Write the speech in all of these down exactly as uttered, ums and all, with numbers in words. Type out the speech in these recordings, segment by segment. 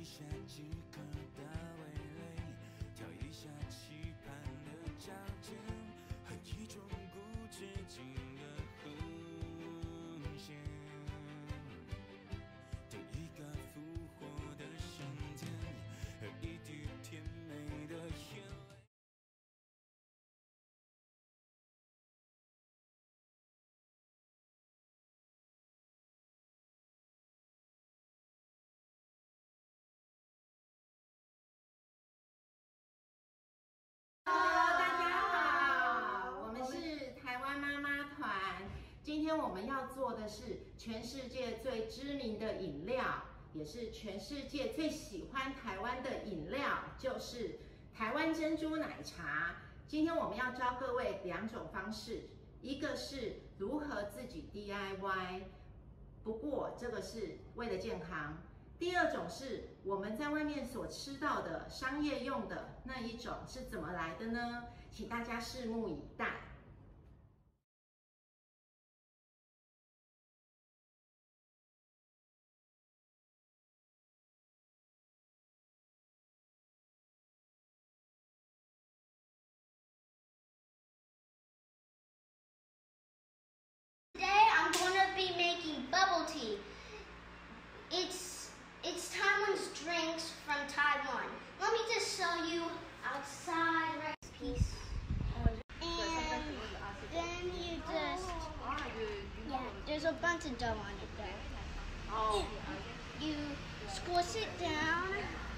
下即可的味蕾，挑一下期盼的照片，和一种不知情的弧线，第一个复活的瞬间，和一滴甜美的眼泪。 今天我们要做的是全世界最知名的饮料，也是全世界最喜欢台湾的饮料，就是台湾珍珠奶茶。今天我们要教各位两种方式，一个是如何自己 D I Y， 不过这个是为了健康。第二种是我们在外面所吃到的商业用的那一种是怎么来的呢？请大家拭目以待。 Today I'm going to be making bubble tea. It's it's Taiwan's drinks from Taiwan. Let me just show you outside right piece. And then you just yeah, there's a bunch of dough on it there. Oh. You squish it down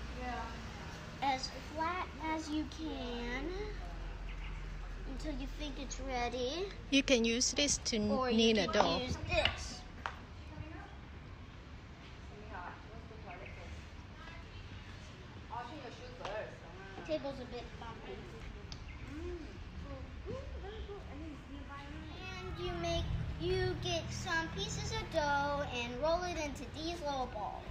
as flat as you can until you think it's ready. You can use this to Or knead you a can dough. use this. Table's a bit bumpy. And you make you get some pieces of dough and roll it into these little balls.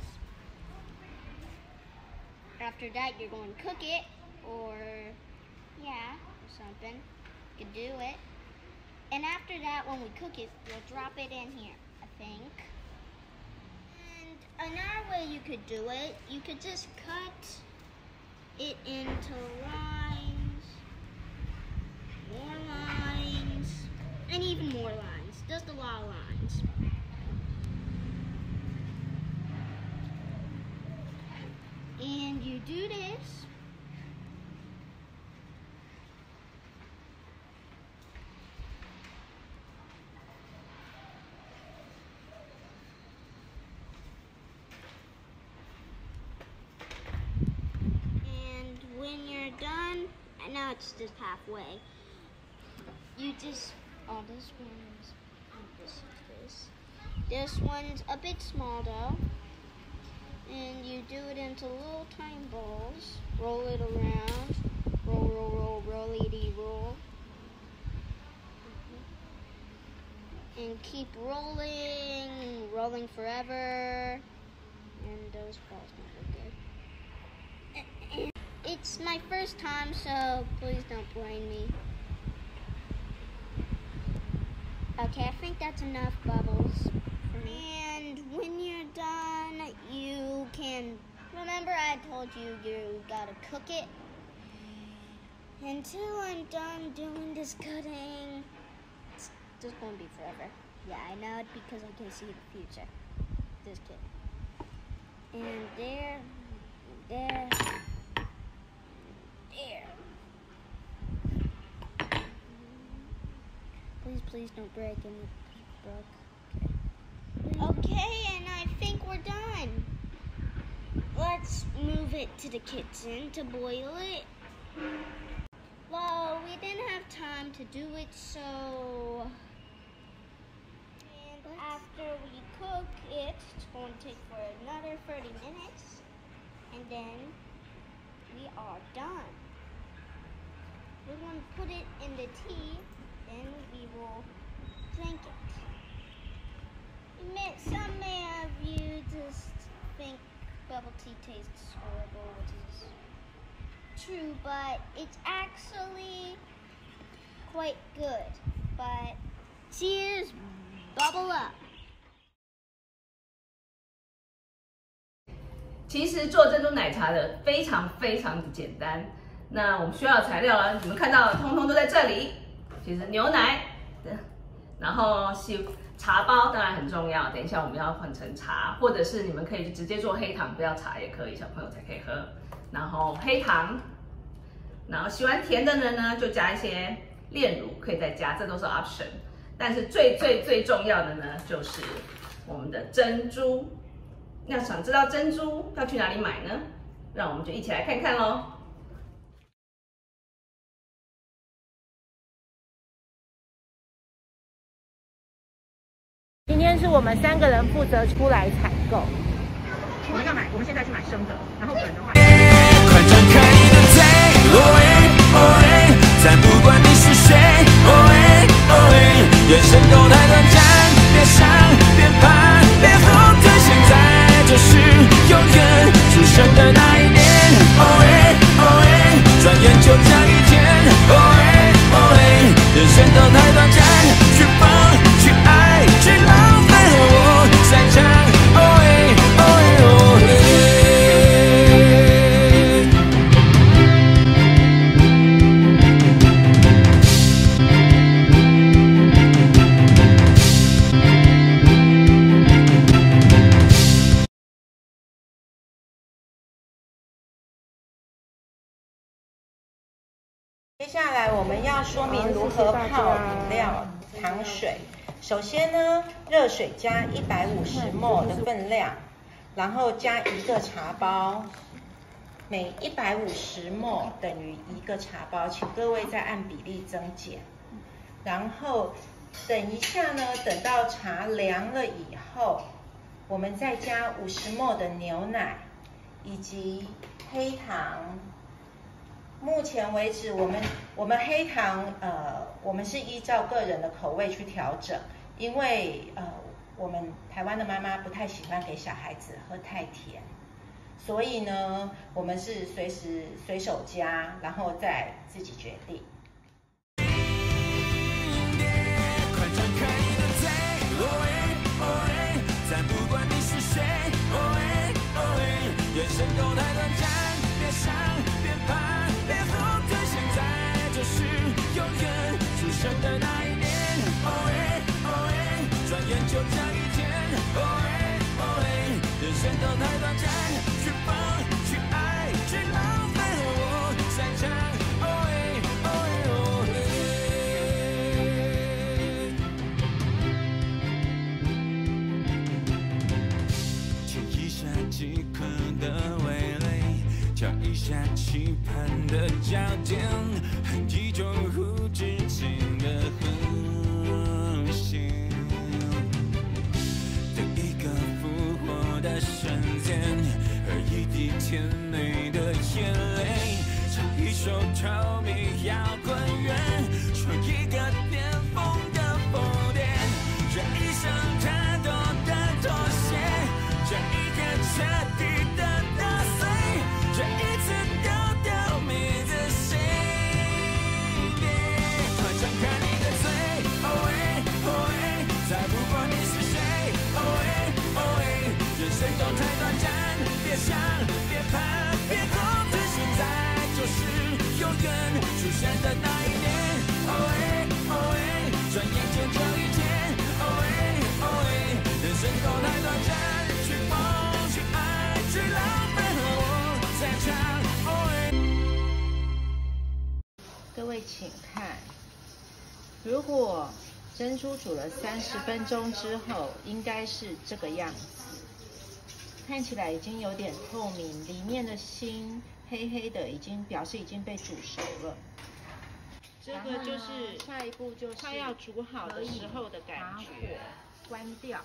After that, you're going to cook it, or yeah, or something. You can do it. And after that, when we cook it, we'll drop it in here, I think. And another way you could do it, you could just cut it into lines, more lines, and even more lines. Just a lot of lines. And you do this. When you're done, and now it's just halfway, you just, oh, this one's, this is this. This one's a bit small though, and you do it into little tiny balls, roll it around, roll, roll, roll, roll, roll, and keep rolling, rolling forever, and those balls might look good. It's my first time, so please don't blame me. Okay, I think that's enough bubbles for me. And when you're done, you can, remember I told you you gotta cook it? Until I'm done doing this cutting, it's just gonna be forever. Yeah, I know it because I can see the future. Just kidding. And there, there, there. Please, please don't break any. Broke. Okay. Okay, and I think we're done. Let's move it to the kitchen to boil it. Well, we didn't have time to do it, so. And after we cook it, it's going to take for another thirty minutes, and then we are done. We're going to put it in the tea, then we will drink it. Some may have you just think bubble tea tastes horrible, which is true, but it's actually quite good. But cheers, bubble up. 其实做珍珠奶茶的非常非常的简单。那我们需要的材料呢，你们看到的通通都在这里。其实牛奶，然后喜茶包当然很重要，等一下我们要换成茶，或者是你们可以直接做黑糖，不要茶也可以，小朋友才可以喝。然后黑糖，然后喜欢甜的人呢，就加一些炼乳，可以再加，这都是 option。但是最最最重要的呢，就是我们的珍珠。那想知道珍珠要去哪里买呢？让我们就一起来看看咯。 今天是我们三个人负责出来采购。我们要买，我们现在去买生的，然后粉的话。 快张开你的嘴，哦哎哦哎，再不管你是谁，哦哎哦哎，人生都太短暂，别想别怕别后退，现在就是永远出生的那一年，哦哎哦哎，转眼就这一天，哦哎哦哎，人生都太短暂，去放去爱去浪费了我擅长，哦哎哦哎哦哎。 接下来我们要说明如何泡饮料糖水。首先呢，热水加一百五十 ml 的分量，然后加一个茶包，每一百五十 ml 等于一个茶包，请各位再按比例增减。然后等一下呢，等到茶凉了以后，我们再加五十 ml 的牛奶以及黑糖。目前为止，我们我们黑糖呃，我们是依照个人的口味去调整，因为呃，我们台湾的妈妈不太喜欢给小孩子喝太甜，所以呢，我们是随时随手加，然后再自己决定。 快张开你的嘴，哦哎哦哎，再不管你是谁，哦哎哦哎，人生都太短暂，别想别怕。别后退，现在就是永远出生的那一年，哦哎哦哎，转眼就这一天，哦哎哦哎，人生都太短暂，去放去爱去浪费了我擅长，哦哎哦哎哦哎，牵一下即可的味蕾，调一下期盼的焦点，哼一种无止境的和弦。等一个复活的瞬间，喝一滴甜美的眼泪，唱一首透明摇滚乐，说一个巅峰的疯癫，这一生太多的妥协，这一个彻底的打碎，这一次丢掉你的心别快张开你的嘴，哦哎哦哎，再不管你是谁，哦哎哦哎，人生都太短暂，别想别怕别后退，现在就是永远出现的那一年，哦哎哦哎，转眼间就一天，哦哎哦哎，人生都太短暂，去疯去爱去浪费了我在唱，哦哎。 各位请看，如果珍珠煮了三十分钟之后，应该是这个样子，看起来已经有点透明，里面的心黑黑的，已经表示已经被煮熟了。这个就是下一步就是快要煮好的时候的感觉，把火关掉。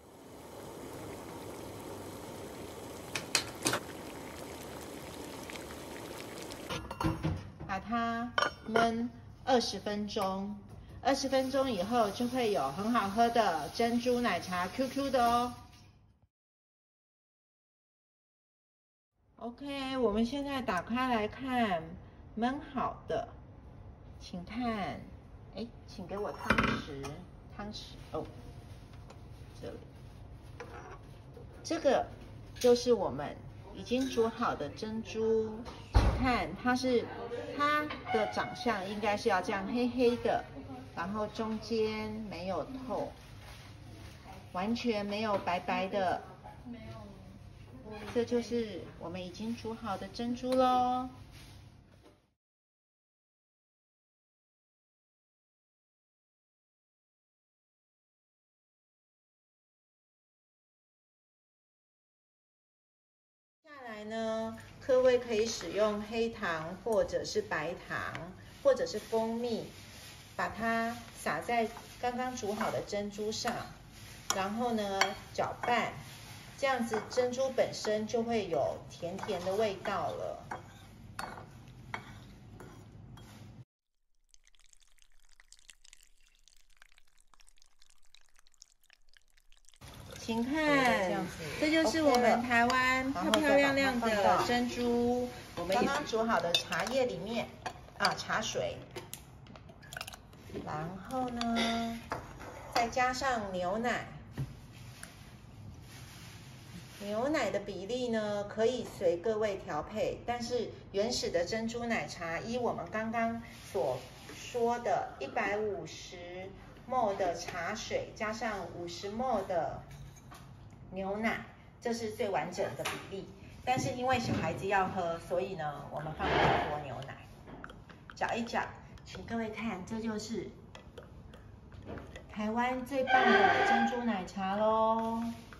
把它焖二十分钟，二十分钟以后就会有很好喝的珍珠奶茶 Q Q 的哦。OK， 我们现在打开来看，焖好的，请看，哎，请给我汤匙，汤匙哦，这里，这个就是我们已经煮好的珍珠，请看它是它的长相应该是要这样黑黑的，然后中间没有透，完全没有白白的。这就是我们已经煮好的珍珠咯。接下来呢，各位可以使用黑糖或者是白糖或者是蜂蜜，把它撒在刚刚煮好的珍珠上，然后呢搅拌，这样子珍珠本身就会有甜甜的味道了。请看，这就是我们台湾漂漂亮亮的珍珠。我们刚刚煮好的茶叶里面啊，茶水，然后呢，再加上牛奶。牛奶的比例呢，可以随各位调配，但是原始的珍珠奶茶，依我们刚刚所说的一百五十 毫升 的茶水加上五十 毫升 的牛奶，这是最完整的比例。但是因为小孩子要喝，所以呢，我们放比较多牛奶，搅一搅，请各位看，这就是台湾最棒的珍珠奶茶咯。